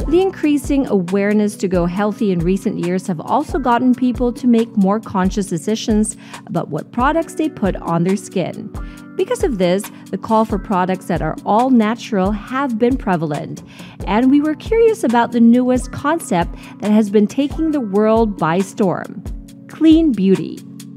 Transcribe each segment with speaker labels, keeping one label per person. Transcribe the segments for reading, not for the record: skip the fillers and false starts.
Speaker 1: The increasing awareness to go healthy in recent years have also gotten people to make more conscious decisions about what products they put on their skin. Because of this, the call for products that are all natural have been prevalent, and we were curious about the newest concept that has been taking the world by storm: clean beauty.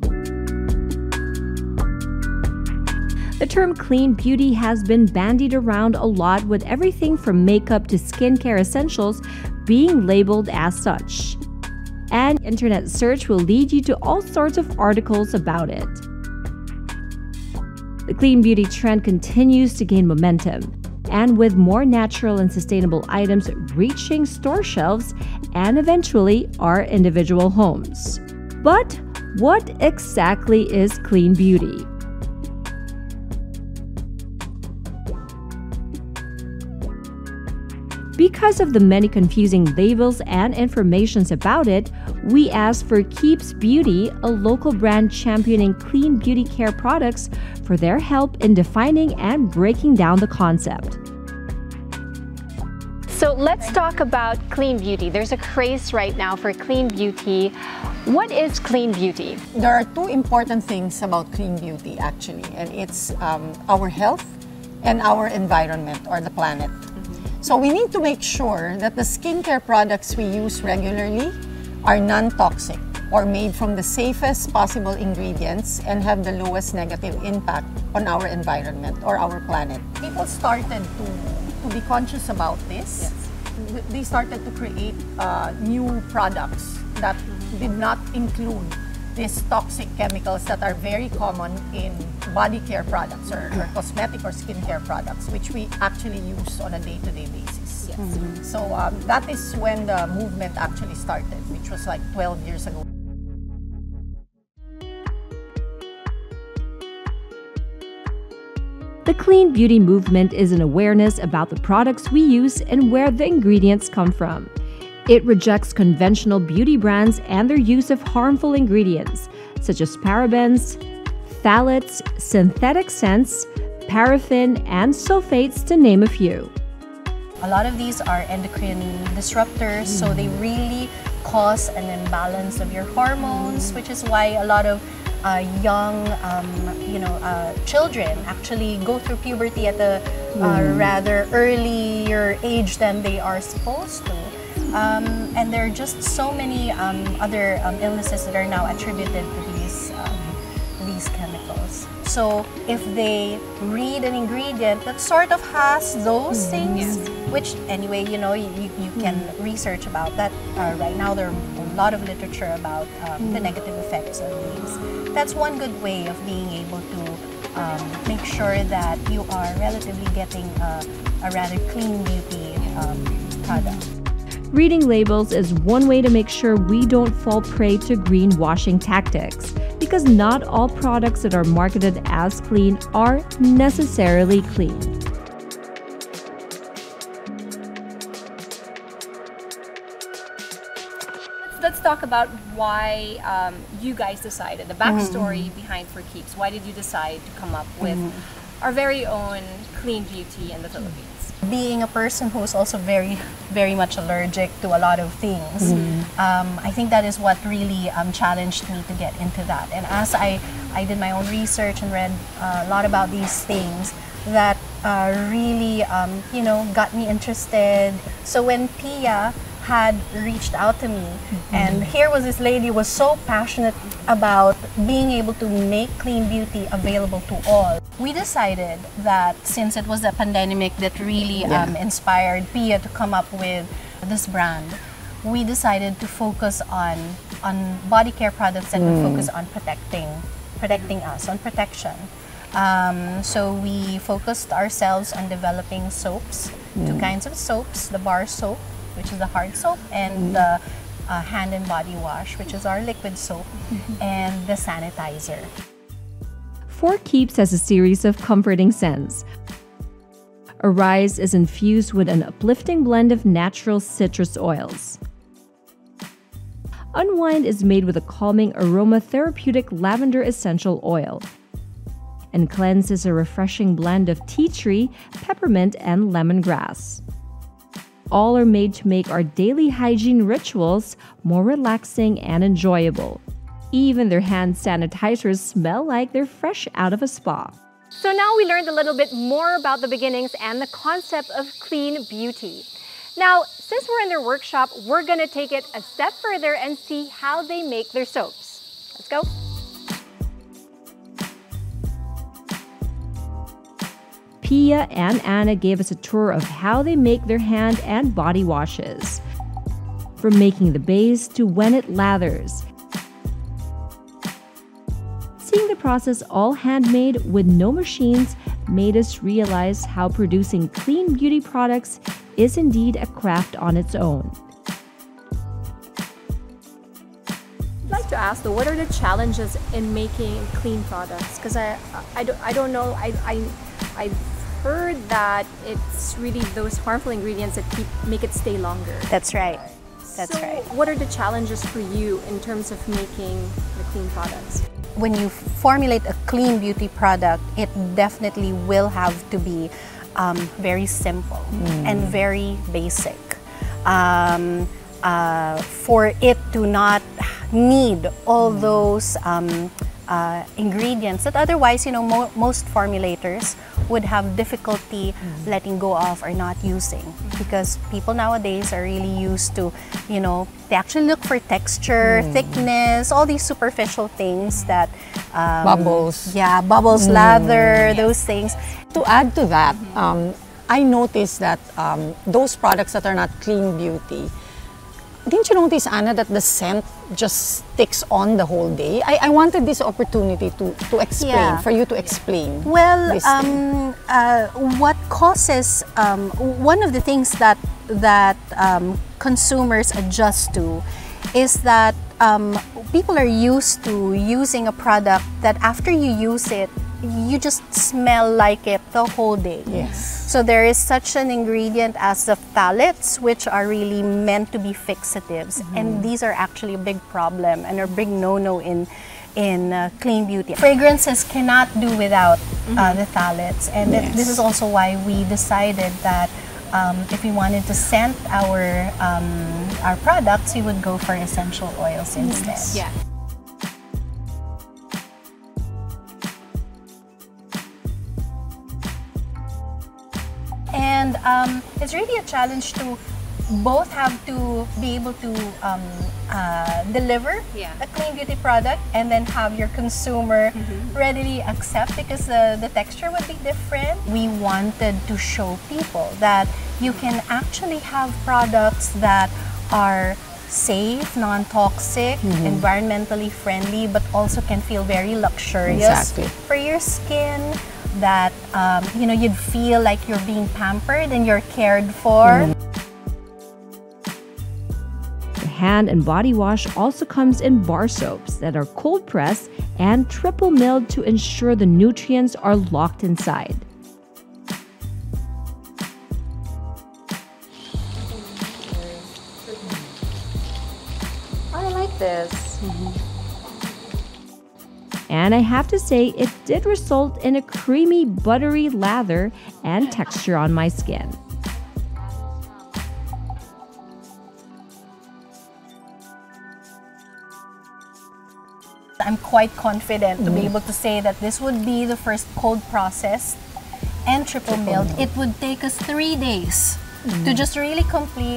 Speaker 1: The term clean beauty has been bandied around a lot, with everything from makeup to skincare essentials being labeled as such. And internet search will lead you to all sorts of articles about it. The clean beauty trend continues to gain momentum, and with more natural and sustainable items reaching store shelves and eventually our individual homes. But what exactly is clean beauty? Because of the many confusing labels and informations about it, we asked for Keeps Beauty, a local brand championing clean beauty care products, for their help in defining and breaking down the concept.
Speaker 2: So let's talk about clean beauty. There's a craze right now for clean beauty. What is clean beauty?
Speaker 3: There are two important things about clean beauty actually, and it's our health and our environment or the planet. So we need to make sure that the skincare products we use regularly are non-toxic or made from the safest possible ingredients and have the lowest negative impact on our environment or our planet. People started to be conscious about this. Yes. They started to create new products that did not include these toxic chemicals that are very common in body care products or cosmetic or skincare products, which we actually use on a day-to-day basis. Yes. Mm-hmm. So that is when the movement actually started, which was like 12 years ago.
Speaker 1: The clean beauty movement is an awareness about the products we use and where the ingredients come from. It rejects conventional beauty brands and their use of harmful ingredients, such as parabens, phthalates, synthetic scents, paraffin, and sulfates, to name a few.
Speaker 4: A lot of these are endocrine disruptors, so they really cause an imbalance of your hormones, which is why a lot of young children actually go through puberty at a rather earlier age than they are supposed to. And there are just so many other illnesses that are now attributed to these chemicals. So if they read an ingredient that sort of has those things, which anyway, you can research about that. Right now there are a lot of literature about the negative effects of these. That's one good way of being able to make sure that you are relatively getting a rather clean beauty product.
Speaker 1: Reading labels is one way to make sure we don't fall prey to greenwashing tactics, because not all products that are marketed as clean are necessarily clean.
Speaker 2: Let's talk about why you guys decided, the backstory behind For Keeps. Why did you decide to come up with our very own clean beauty in the Philippines?
Speaker 4: Being a person who's also very, very much allergic to a lot of things, I think that is what really challenged me to get into that. And as I did my own research and read a lot about these things, that really, got me interested. So when Pia had reached out to me, and here was this lady who was so passionate about being able to make clean beauty available to all. We decided that since it was the pandemic that really inspired Pia to come up with this brand, we decided to focus on body care products that would focus on protecting us, on protection. So we focused ourselves on developing soaps, two kinds of soaps: the bar soap, which is the hard soap, and the hand and body wash, which is our liquid soap, and the sanitizer.
Speaker 1: For Keeps has a series of comforting scents. Arise is infused with an uplifting blend of natural citrus oils. Unwind is made with a calming aromatherapeutic lavender essential oil. And Cleanse is a refreshing blend of tea tree, peppermint, and lemongrass. all are made to make our daily hygiene rituals more relaxing and enjoyable. Even their hand sanitizers smell like they're fresh out of a spa.
Speaker 2: So now we learned a little bit more about the beginnings and the concept of clean beauty. Now, since we're in their workshop, we're gonna take it a step further and see how they make their soaps. Let's go.
Speaker 1: Pia and Anna gave us a tour of how they make their hand and body washes, from making the base to when it lathers. Seeing the process all handmade with no machines made us realize how producing clean beauty products is indeed a craft on its own.
Speaker 2: I'd like to ask though, what are the challenges in making clean products? Because I don't know, I've heard that it's really those harmful ingredients that make it stay longer.
Speaker 4: That's right. That's right.
Speaker 2: What are the challenges for you in terms of making the clean products?
Speaker 4: When you formulate a clean beauty product, it definitely will have to be very simple and very basic. For it to not need all those ingredients that otherwise, most formulators would have difficulty letting go of or not using, because people nowadays are really used to, they actually look for texture, thickness, all these superficial things that
Speaker 3: Bubbles.
Speaker 4: Yeah, bubbles, lather, those things.
Speaker 3: To add to that, I noticed that those products that are not clean beauty, didn't you notice, Anna, that the scent just sticks on the whole day? I wanted this opportunity to explain, for you to explain.
Speaker 4: Well,
Speaker 3: this thing.
Speaker 4: what causes, one of the things that consumers adjust to is that people are used to using a product that after you use it, you just smell like it the whole day.
Speaker 3: Yes.
Speaker 4: So there is such an ingredient as the phthalates, which are really meant to be fixatives, and these are actually a big problem and a big no-no in clean beauty. Fragrances cannot do without the phthalates, and this is also why we decided that if we wanted to scent our products, we would go for essential oils instead.
Speaker 2: Yeah.
Speaker 4: And it's really a challenge to both have to be able to deliver a clean beauty product and then have your consumer readily accept, because the texture would be different. We wanted to show people that you can actually have products that are safe, non-toxic, environmentally friendly, but also can feel very luxurious for your skin, that you'd feel like you're being pampered and you're cared for.
Speaker 1: The hand and body wash also comes in bar soaps that are cold pressed and triple milled to ensure the nutrients are locked inside.
Speaker 2: I like this.
Speaker 1: And I have to say, it did result in a creamy, buttery lather and texture on my skin.
Speaker 4: I'm quite confident to be able to say that this would be the first cold processed and triple milled. It would take us 3 days to just really complete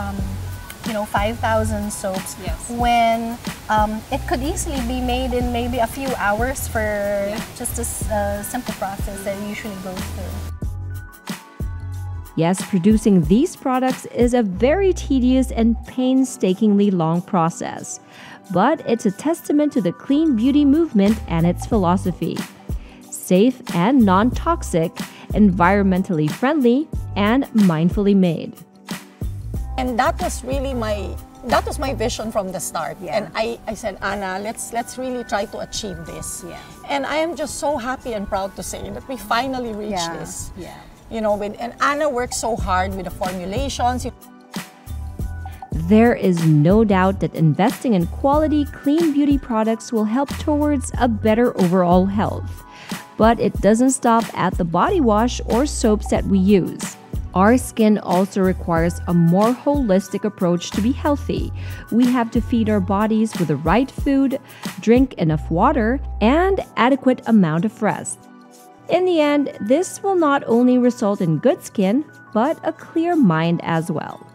Speaker 4: 5,000 soaps, when it could easily be made in maybe a few hours for just a simple process that it usually goes through.
Speaker 1: Yes, producing these products is a very tedious and painstakingly long process, but it's a testament to the clean beauty movement and its philosophy. Safe and non-toxic, environmentally friendly, and mindfully made.
Speaker 3: And that was really my vision from the start. And I said, Anna, let's really try to achieve this. And I am just so happy and proud to say that we finally reached this. And Anna worked so hard with the formulations.
Speaker 1: There is no doubt that investing in quality, clean beauty products will help towards a better overall health. But it doesn't stop at the body wash or soaps that we use. Our skin also requires a more holistic approach to be healthy. We have to feed our bodies with the right food, drink enough water, and adequate amount of rest. In the end, this will not only result in good skin, but a clear mind as well.